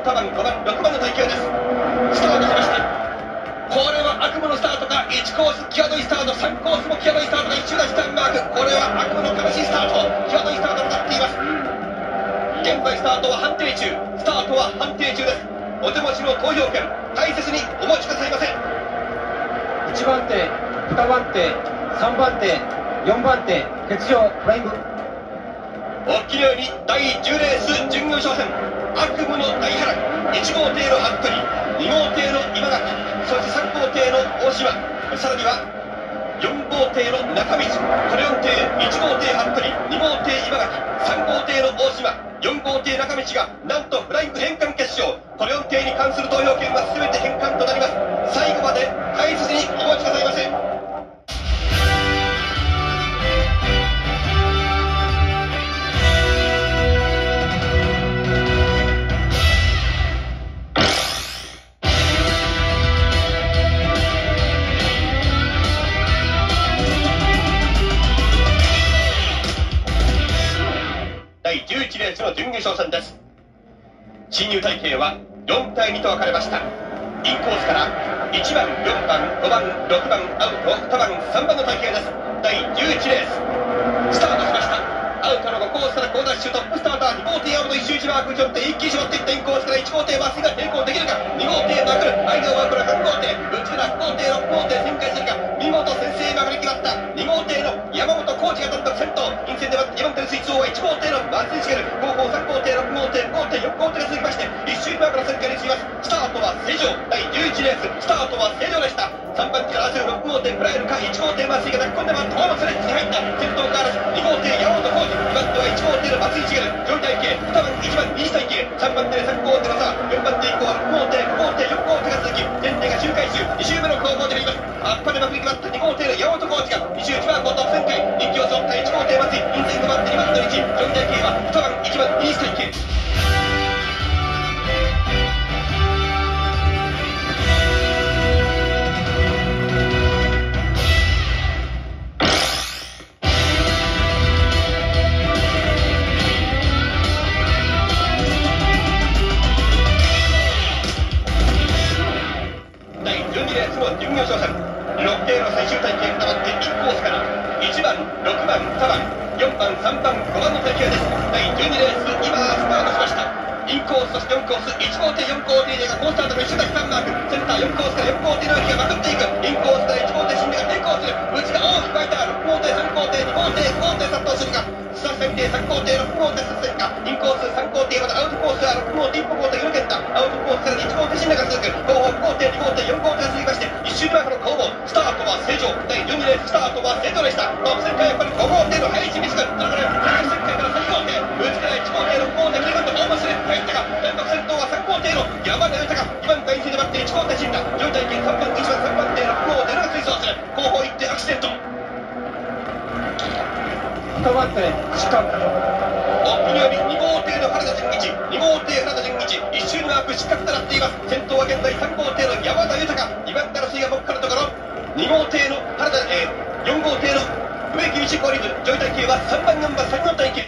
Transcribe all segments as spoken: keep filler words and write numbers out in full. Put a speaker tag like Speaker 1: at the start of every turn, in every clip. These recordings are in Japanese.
Speaker 1: タバンごばんろくばんの耐久です。スタートしまして、これは悪夢のスタートか。いちコース際どいスタート、さんコースも際どいスタートが一周出したマーク。これは悪夢の悲しいスタート、際どいスタートとなっています。現在スタートは判定中、スタートは判定中です。お手持ちの投票権大切にお持ちくださいませ。
Speaker 2: いちばん手、にばん手、さんばん手、よんばん手、欠場フライング。
Speaker 1: おっきのようにだいじゅうレース準優勝戦、悪夢の大波乱、いち号艇の服部、に号艇の今垣、そしてさん号艇の大島、さらにはよん号艇の中道、このよん艇、いち号艇服部、に号艇今垣、さん号艇の大島、よん号艇中道がなんとフライング返還決勝。このよん艇に関する投票権は全て返還となります。最後まで大切にお待ちくださいませ。だいじゅういちレースの準優勝戦です。進入隊形はよん対にと分かれました。インコースからいちばん、よんばん、ごばん、ろくばん、アウト、にばん、さんばんの隊形です。だいじゅういちレーススタートしました。アウトのごコースから好ダッシュ、トップスターターに号艇アウトいっ周一マークによって一気に絞っていったインコースからいち号艇麻酔が抵抗できるか。に号艇まくる、間をまくるさん号艇、内村ご号艇ろく号艇旋回するか。見事先制まくり決まったに号艇の山本浩二が単独先頭。陰線ではにばん手の水槽はいち号艇の松井茂、後方さん号艇、ろく号艇、ご号艇、よん号艇が続きましていっ周マークの旋回に進みます。スタートは正常、だいじゅういちレーススタートは正常でした。さんばん手から焦るろく号艇プライルか、いち号艇麻酔が抱き込んで回ってホームスレッジに入った。先頭からに号艇山本浩二、にばん手はいち号艇の松井茂、上位体系にばん、いちばん右体系、さんばん手でさん号艇の差、よんばん手以降はろく号艇、ご号艇、よん号艇が続き前艇が周回周に周目の攻防であります。あっぱれまくり決まったに号艇の山本浩二がに周いち番号トップ旋回、人気を背負ったいち号艇松井、陰線ごばん手にばんのいち、上位体系はにばん、いちばん右体系。準優勝戦ろく艇の最終体系に黙っていちコースからいちばん、ろくばん、にばん、よんばん、さんばん、ごばんの体系です。だいじゅうにレース今スタートしました。インコースそしてよんコース、いち号艇、よん号艇が好スタートの一周だけマーク、センターよんコースからよん号艇の駅がまくっていく。インコースからいち号艇新出が抵抗する、内が大きく開いた。ろく号艇、さん号艇、に号艇、ご号艇殺到するがさん艇、さん号艇、ろく号艇殺戦か。インコースさん号艇またアウトコースはろく号艇、いっぽ号艇が抜けた。アウトコースからいち号艇新出が続く。後方ご号艇、に号艇、よん号艇が続きまして一周マークの攻防。スタートは正常、だいじゅうにレーススタートは正常でした。トップ旋回やっぱりご号艇の林光君、それから高橋旋回からさん号艇、内からいち号艇、ろく号艇、クリバンとホームスレッ入ったか。連続先頭はさん号艇の山田豊、にばん台線で待っていち号艇死んだ。上位体験さんばん、いちばん、さんばん艇、ろく号艇が追走する。後方行ってアクシデント。
Speaker 2: にばん手失格。
Speaker 1: おっぴによりに号艇の原田純一、に号艇原田純一、一周のマーク失格となっています。先頭は現在さん号艇の山田豊、にばん手の水が僕からのところ、に号艇の原田、えー、よん号艇の植木道氷水、上位体系はさんばん、よんばん、さん号体系。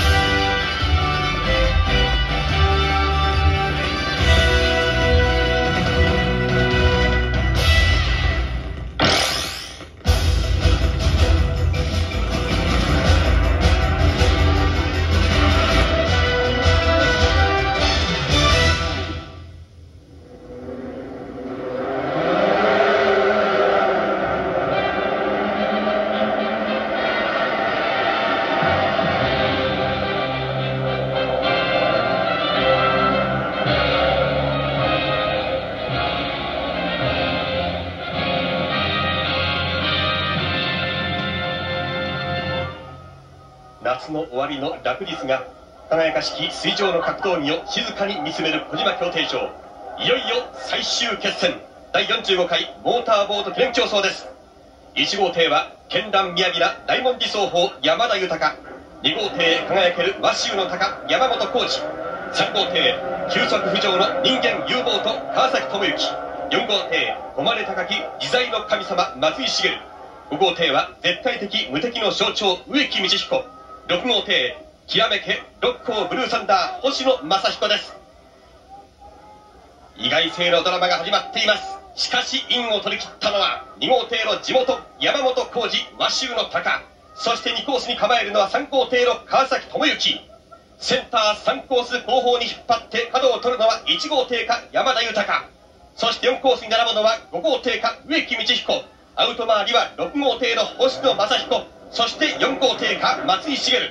Speaker 1: 夏の終わりの落日が輝かしき水上の格闘技を静かに見つめる小島競艇場。いよいよ最終決戦だいよんじゅうご回モーターボート記念競争です。いち号艇は絢爛雅な大文字双方山田豊、に号艇輝ける和州の鷹山本浩二、さん号艇急速浮上の人間 U ボート川崎智之、よん号艇誉れ高き自在の神様松井茂、ご号艇は絶対的無敵の象徴植木道彦、ろく号艇きらめけ六甲ブルーサンダー星野正彦です。 意外性のドラマが始まっています。しかしインを取り切ったのはに号艇の地元山本浩二和州の鷹、そしてにコースに構えるのはさん号艇の川崎智之。センターさんコース後方に引っ張って角を取るのはいち号艇か山田豊、そしてよんコースに並ぶのはご号艇か植木道彦、アウト周りはろく号艇の星野正彦、そしてよん号艇か松井茂。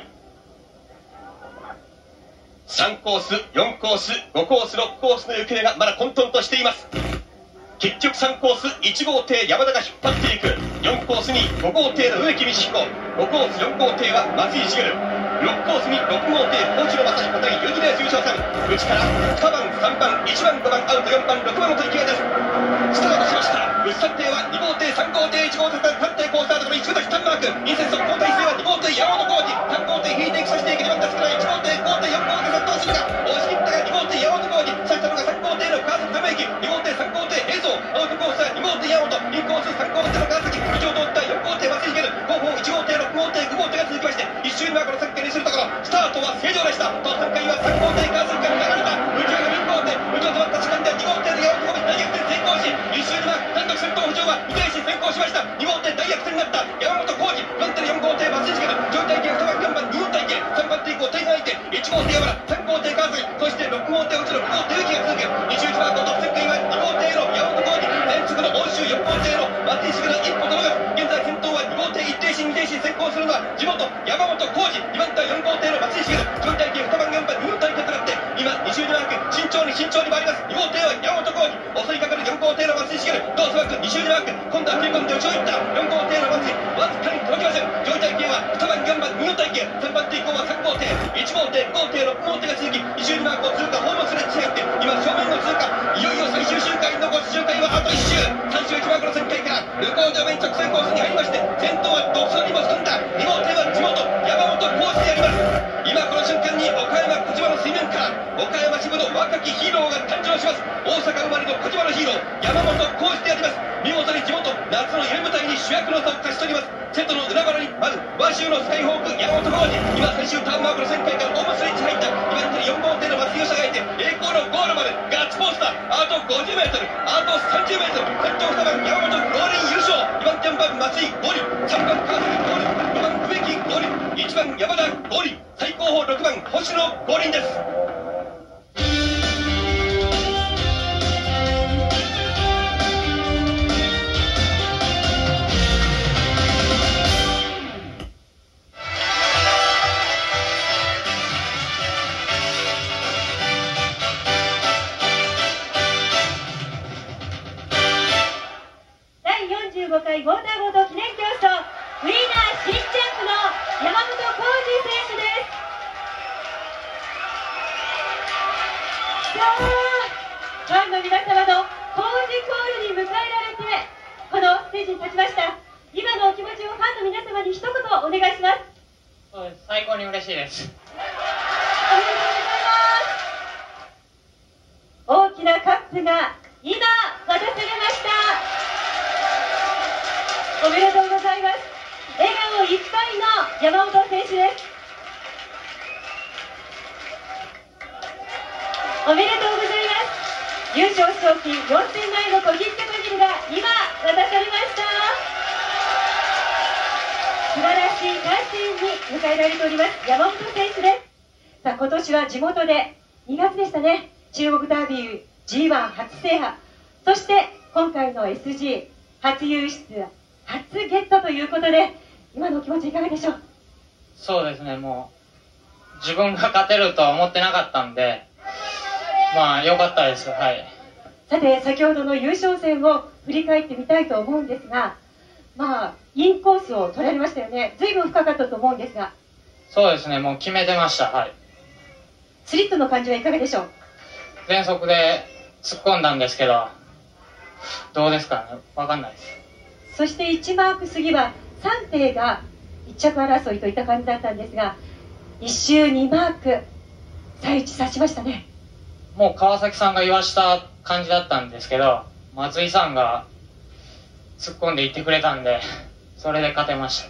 Speaker 1: さんコースよんコースごコースろくコースの行方がまだ混沌としています。結局さんコースいち号艇山田が引っ張っていく。よんコースにご号艇の植木道彦、ごコースよん号艇は松井茂、ろくコースにろく号艇星野正彦対ユニレース優勝戦。内からにばんさんばんいちばんごばんアウトよんばんろくばんの取り決めです。スタートしました。内さん艇はに号艇さん号艇いち号艇さん艇コースタートの一周だけターンマーク、インセンス交代制はに号艇山本浩二、さん号艇引いていく、そしていくにばんですからいち号艇ご号艇よん号艇殺到するが押し切ったがに号艇山本浩二、さしたのがさん号艇の川崎智之、に号艇さん号艇平蔵、アウトコースはに号艇山本、インコースさん号艇の川崎、道を通ったよん号艇松井茂、後方いち号艇ろく号艇ご号艇が続きまして一周にはこのさん軒にするところ、スタートは正常でした。とさんかいはさん号艇川崎から流れた内側がよん号艇、内を詰まった時間でに号艇の山本浩二大逆転成功し、一周には単独先頭浮上は二塁手先行しました。に号艇大逆転になった山本浩二、よん艇よん号艇松井茂、上位体系にばんよんばんに号体系、さんばん手以降点が相手、いち号艇山田、さん号艇川崎、そしてろく号艇内野、ご号艇植木が続く。二周にはごとせんかいはに号艇の山本浩二、連続の欧州よん号艇の松井茂の一歩届かず、現在先頭はに号艇一艇進二艇進、先行するのは地元山本浩二、にばん隊よん号艇の松井茂、上位体系にばんよんばんに号体系となって今に周にマーク、慎重に慎重に回ります。に号艇は山本浩二、襲いかかるよん号艇の松井茂、どうせマークに周にマーク、今度は切り込んで内をいったよん号艇の松井、わずかに届きません。上位体系はにばんよんばんに号体系、さんばん手以降はさん号艇、いち号艇ご号艇ろく号艇が続きに周にマークを通過、ホームスレッジが入って今正面を通過。いよいよ最終周回残す周回はあといち周、さん周いちマークの旋回から向こう上面直線コースに入りまして、先頭は独走にも進んだに号艇は地元山本浩二であります。今この瞬間に岡山小島の水面から岡山支部の若きヒーローが誕生します。大阪生まれの小島のヒーロー山本浩二であります。見事に地元夏の夢舞台に主役の座を勝ち取ります。瀬戸の海原にまず和州のスカイホーク山本浩二、今最終ターンマークの旋回からホームスレッジ入ったにばん手によん号艇の松井義がいて栄光のゴールまでガッツポーズだ。あとごじゅうメートル、あとさんじゅうメートル、先頭にばん山本ゴールイン優勝、にばん手よんばん松井ゴール、さんばん川崎ゴール、ごばん植木ゴール、いちばん山田ゴール、最高峰ろくばん星野ゴールインです。
Speaker 3: よんじゅうごかいゴーターゴート記念競争ウィーナー新チャンプの山本浩二選手です。さあ、ファンの皆様の浩二コールに迎えられてこのステージに立ちました。今のお気持ちをファンの皆様に一言お願いします。
Speaker 4: そうです、最高に嬉しいです。
Speaker 3: おめでとうございます。大きなカップが今渡されました。おめでとうございます。笑顔いっぱいの山本選手です。おめでとうございます。優勝賞金よんせんまんえんの小切手バジルが今渡されました。素晴らしい歓声に迎えられております山本選手です。さあ、今年は地元でにがつでしたね、中国ダービー ジーワン 初制覇、そして今回の エスジー 初優出、初ゲットということで、今のお気持ちいかがでしょう？
Speaker 4: そうですね、もう自分が勝てるとは思ってなかったんで、まあ良かったです。はい。
Speaker 3: さて、先ほどの優勝戦を振り返ってみたいと思うんですが、まあインコースを取られましたよね。随分深かったと思うんですが。
Speaker 4: そうですね、もう決めてました。はい。
Speaker 3: スリットの感じはいかがでしょう？
Speaker 4: 全速で突っ込んだんですけど、どうですかね、分かんないです。
Speaker 3: そしていちマーク過ぎはさん艇がいっ着争いといった感じだったんですが、いっ周にマーク最一刺しましたね。
Speaker 4: もう川崎さんが言わした感じだったんですけど、松井さんが突っ込んでいってくれたんで、それで勝てました。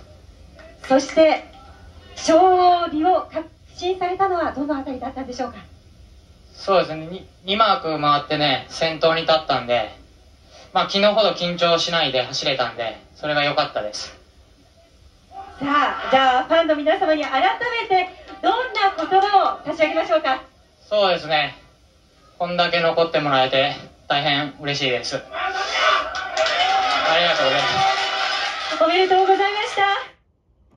Speaker 3: そして勝利を確信されたのはどのあたりだったんでしょうか？
Speaker 4: そうですね、に, にマーク回ってね、先頭に立ったんで、まあ、昨日ほど緊張しないで走れたんで、それが良かったです。
Speaker 3: さあ、じゃあファンの皆様に改めてどんな言葉を差し上げましょうか。
Speaker 4: そうですね、こんだけ残ってもらえて大変嬉しいです。ありがとうございます。
Speaker 3: おめでとうございます。